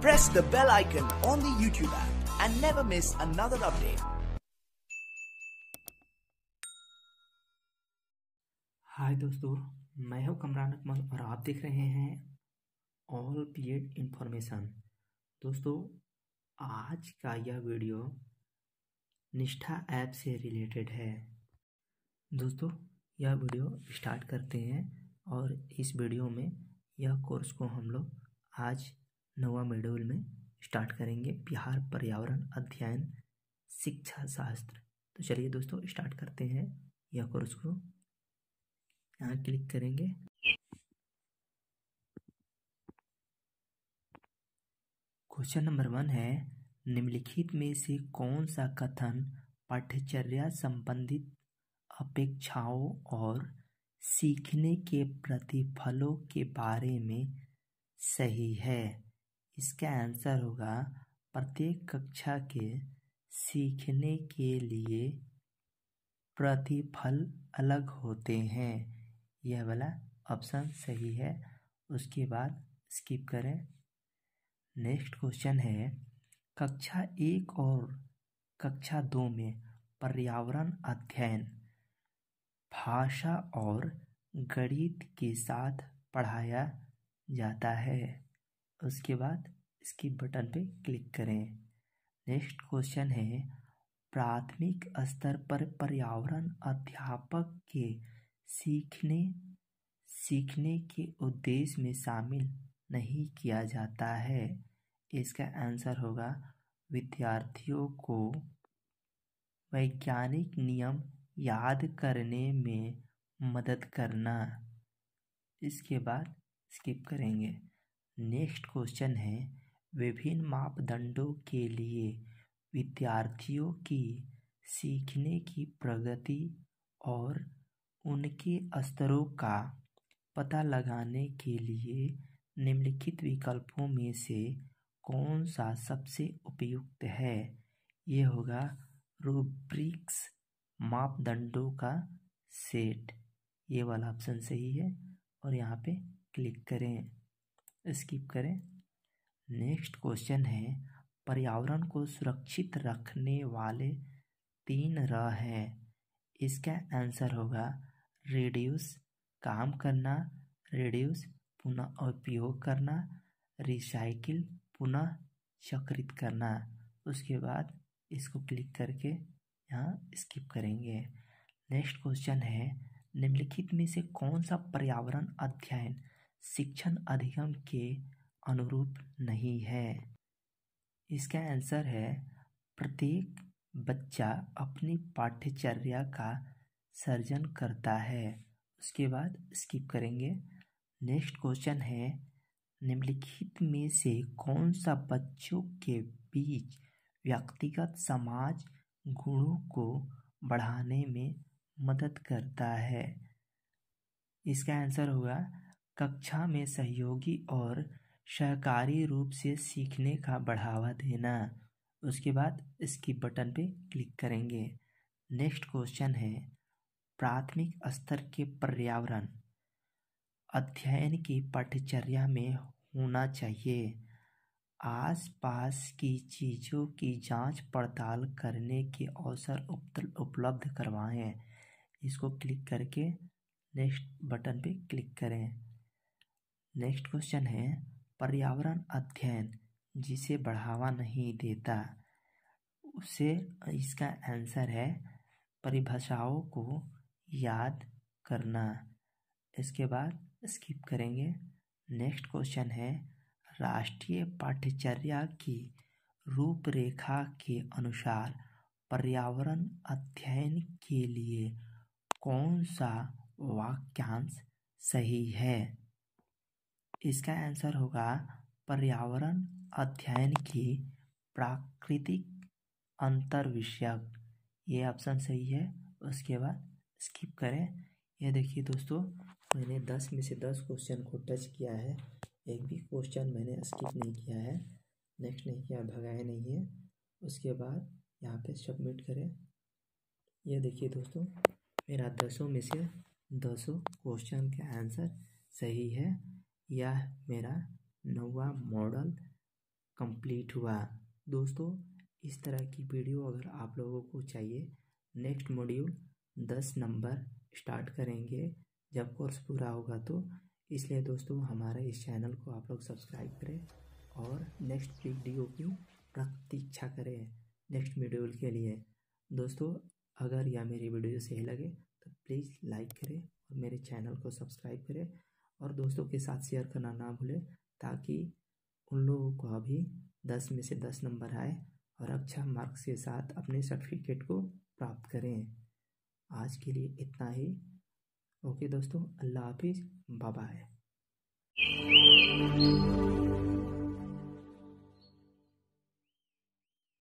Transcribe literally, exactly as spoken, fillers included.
press the bell icon on the YouTube app and never miss another update. हाय दोस्तों, मैं हूं कमरान अकमल और आप देख रहे हैं ऑल बीएड इंफॉर्मेशन। दोस्तों, आज का यह वीडियो निष्ठा ऐप से रिलेटेड है। दोस्तों, यह वीडियो स्टार्ट करते हैं और इस वीडियो में यह कोर्स को हम लोग आज नवा मॉड्यूल में स्टार्ट करेंगे, बिहार पर्यावरण अध्ययन शिक्षा शास्त्र। तो चलिए दोस्तों स्टार्ट करते हैं यह कोर्स को। यहाँ क्लिक करेंगे। क्वेश्चन नंबर वन है, निम्नलिखित में से कौन सा कथन पाठ्यचर्या संबंधित अपेक्षाओं और सीखने के प्रतिफलों के बारे में सही है? इसका आंसर होगा प्रत्येक कक्षा के सीखने के लिए प्रतिफल अलग होते हैं। यह वाला ऑप्शन सही है। उसके बाद स्किप करें। नेक्स्ट क्वेश्चन है, कक्षा एक और कक्षा दो में पर्यावरण अध्ययन भाषा और गणित के साथ पढ़ाया जाता है। उसके बाद स्किप बटन पे क्लिक करें। नेक्स्ट क्वेश्चन है, प्राथमिक स्तर पर पर्यावरण अध्यापक के सीखने सीखने के उद्देश्य में शामिल नहीं किया जाता है। इसका आंसर होगा विद्यार्थियों को वैज्ञानिक नियम याद करने में मदद करना। इसके बाद स्किप करेंगे। नेक्स्ट क्वेश्चन है, विभिन्न मापदंडों के लिए विद्यार्थियों की सीखने की प्रगति और उनके स्तरों का पता लगाने के लिए निम्नलिखित विकल्पों में से कौन सा सबसे उपयुक्त है? ये होगा रूब्रिक्स मापदंडों का सेट। ये वाला ऑप्शन सही है और यहाँ पे क्लिक करें, स्किप करें। नेक्स्ट क्वेश्चन है, पर्यावरण को सुरक्षित रखने वाले तीन र हैं। इसका आंसर होगा रिड्यूस काम करना, रिड्यूस पुनः उपयोग करना, रिसाइकिल पुनः चक्रित करना। उसके बाद इसको क्लिक करके यहाँ स्किप करेंगे। नेक्स्ट क्वेश्चन है, निम्नलिखित में से कौन सा पर्यावरण अध्ययन शिक्षण अधिगम के अनुरूप नहीं है? इसका आंसर है प्रत्येक बच्चा अपनी पाठ्यचर्या का सर्जन करता है। उसके बाद स्किप करेंगे। नेक्स्ट क्वेश्चन है, निम्नलिखित में से कौन सा बच्चों के बीच व्यक्तिगत समाज गुणों को बढ़ाने में मदद करता है? इसका आंसर होगा कक्षा में सहयोगी और सहकारी रूप से सीखने का बढ़ावा देना। उसके बाद स्किप बटन पे क्लिक करेंगे। नेक्स्ट क्वेश्चन है, प्राथमिक स्तर के पर्यावरण अध्ययन की पाठ्यचर्या में होना चाहिए आसपास की चीज़ों की जांच पड़ताल करने के अवसर उपलब्ध करवाएं। इसको क्लिक करके नेक्स्ट बटन पे क्लिक करें। नेक्स्ट क्वेश्चन है, पर्यावरण अध्ययन जिसे बढ़ावा नहीं देता उसे इसका आंसर है परिभाषाओं को याद करना। इसके बाद स्किप करेंगे। नेक्स्ट क्वेश्चन है, राष्ट्रीय पाठ्यचर्या की रूपरेखा के अनुसार पर्यावरण अध्ययन के लिए कौन सा वाक्यांश सही है? इसका आंसर होगा पर्यावरण अध्ययन की प्राकृतिक अंतर्विषयक। ये ऑप्शन सही है। उसके बाद स्किप करें। ये देखिए दोस्तों, मैंने दस में से दस क्वेश्चन को टच किया है, एक भी क्वेश्चन मैंने स्किप नहीं किया है, नेक्स्ट नहीं किया, भगाया नहीं है। उसके बाद यहाँ पे सबमिट करें। ये देखिए दोस्तों, मेरा दसों में से दसों क्वेश्चन का आंसर सही है। यह मेरा नौवा मॉडल कंप्लीट हुआ। दोस्तों इस तरह की वीडियो अगर आप लोगों को चाहिए, नेक्स्ट मॉड्यूल दस नंबर स्टार्ट करेंगे जब कोर्स पूरा होगा तो, इसलिए दोस्तों हमारे इस चैनल को आप लोग सब्सक्राइब करें और नेक्स्ट वीडियो की प्रतीक्षा करें नेक्स्ट मॉड्यूल के लिए। दोस्तों अगर यह मेरी वीडियो सही लगे तो प्लीज़ लाइक करें और मेरे चैनल को सब्सक्राइब करें और दोस्तों के साथ शेयर करना ना भूलें, ताकि उन लोगों को अभी दस में से दस नंबर आए और अच्छा मार्क्स के साथ अपने सर्टिफिकेट को प्राप्त करें। आज के लिए इतना ही। ओके दोस्तों, अल्लाह हाफिज़, बाय बाय।